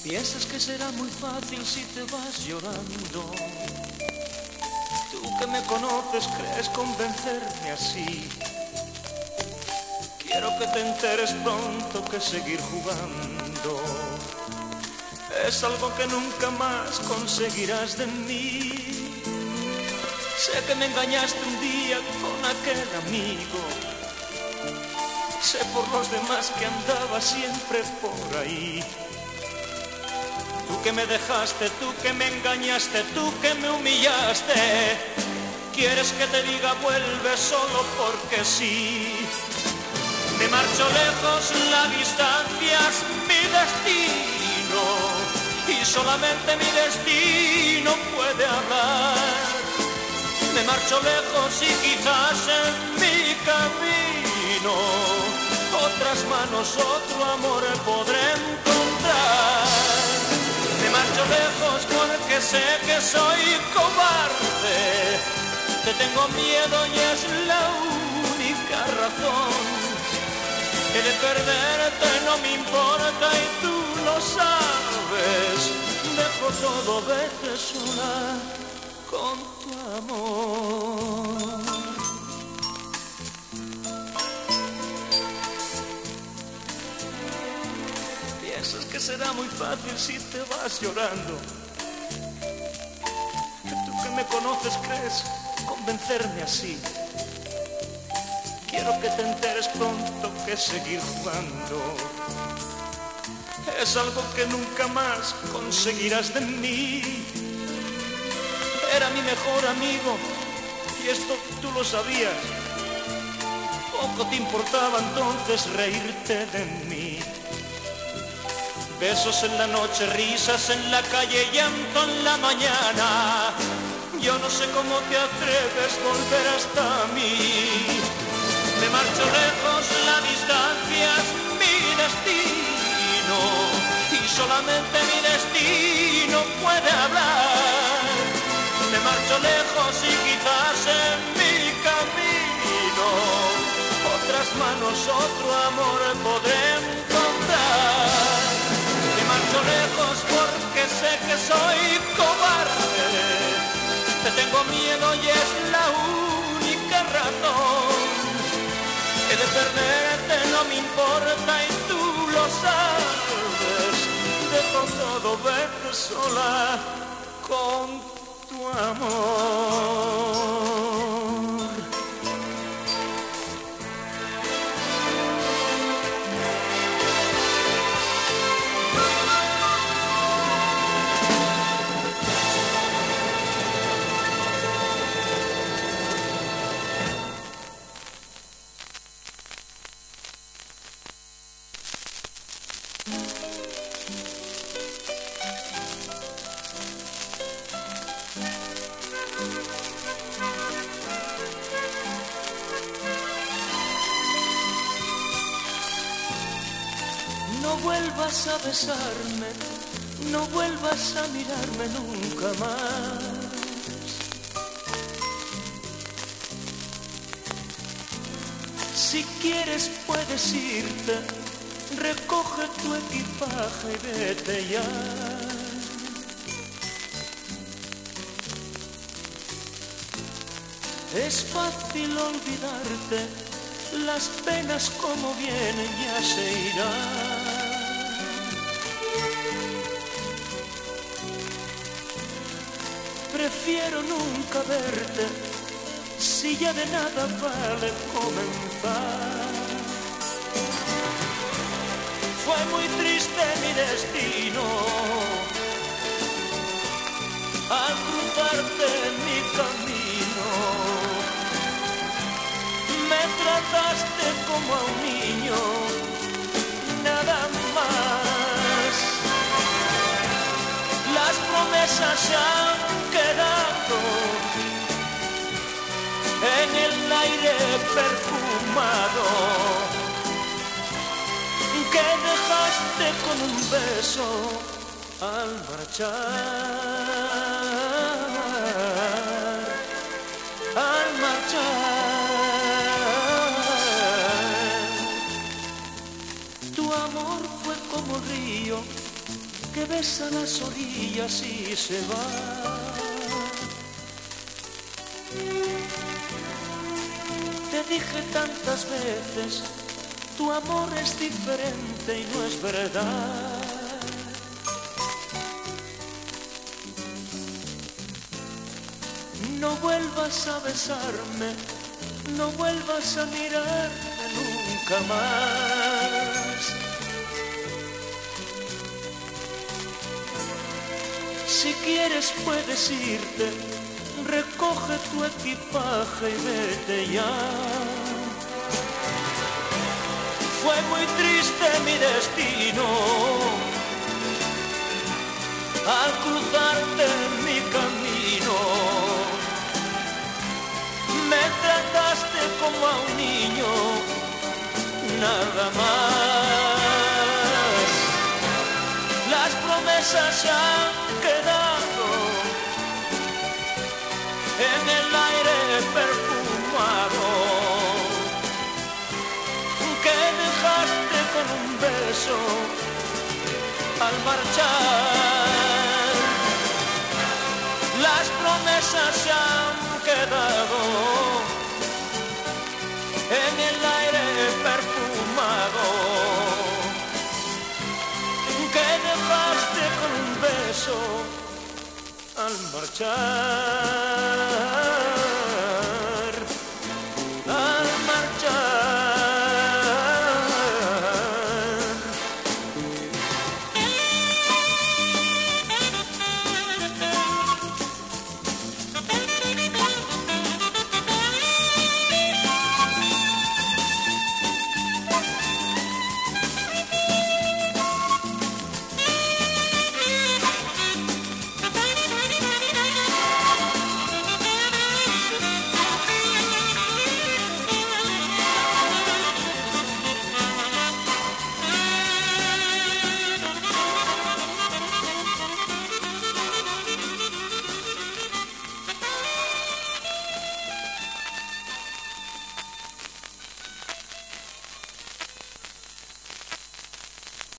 Piensas que será muy fácil si te vas llorando. Tú que me conoces crees convencerme así. Quiero que te enteres pronto que seguir jugando es algo que nunca más conseguirás de mí. Sé que me engañaste un día con aquel amigo. Sé por los demás que andaba siempre por ahí. Tú que me dejaste, tú que me engañaste, tú que me humillaste. Quieres que te diga vuelve solo porque sí. Me marcho lejos, la distancia es mi destino y solamente mi destino puede hablar. Me marcho lejos y quizás en mi camino otras manos, otro amor podré encontrar. Me marcho lejos porque sé que soy cobarde. Te tengo miedo y es la única razón. Que de perderte no me importa y tú lo sabes. Dejo todo, vete sola con tu amor. Piensas que será muy fácil si te vas llorando. Que tú que me conoces crees convencerme así. Quiero que te enteres pronto que seguir jugando es algo que nunca más conseguirás de mí. Era mi mejor amigo y esto tú lo sabías. Poco te importaba entonces reírte de mí. Besos en la noche, risas en la calle, llanto en la mañana. Yo no sé cómo te atreves a volver hasta mí. Me marcho lejos, la distancia es mi destino y solamente mi destino puede hablar. Me marcho lejos y quizás en mi camino otras manos, otro amor podré encontrar. Me marcho lejos porque sé que soy cobarde. Te tengo miedo y es la única razón. Que de perderte no me importa y tú lo sabes. Dejo todo, vete sola con tu amor. No vuelvas a besarme, no vuelvas a mirarme nunca más. Si quieres puedes irte, recoge tu equipaje y vete ya. Es fácil olvidarte, las penas como vienen ya se irán. Prefiero nunca verte, si ya de nada vale comenzar. Fue muy triste mi destino al cruzarte en mi camino. Me trataste como a un niño, nada más. Las promesas se han quedado en el aire perfumado que dejaste con un beso al marchar, al marchar. Tu amor fue como río que besa las orillas y se va. Te dije tantas veces, tu amor es diferente y no es verdad. No vuelvas a besarme, no vuelvas a mirarme nunca más. Si quieres puedes irte, recoge tu equipaje y vete ya. Fue muy triste mi destino al cruzarte en mi camino. Me trataste como a un niño, nada más. Las promesas se han quedado en el aire perfumado que dejaste con un beso al marchar. Las promesas se han quedado en el aire perfumado que dejaste con un beso al marchar.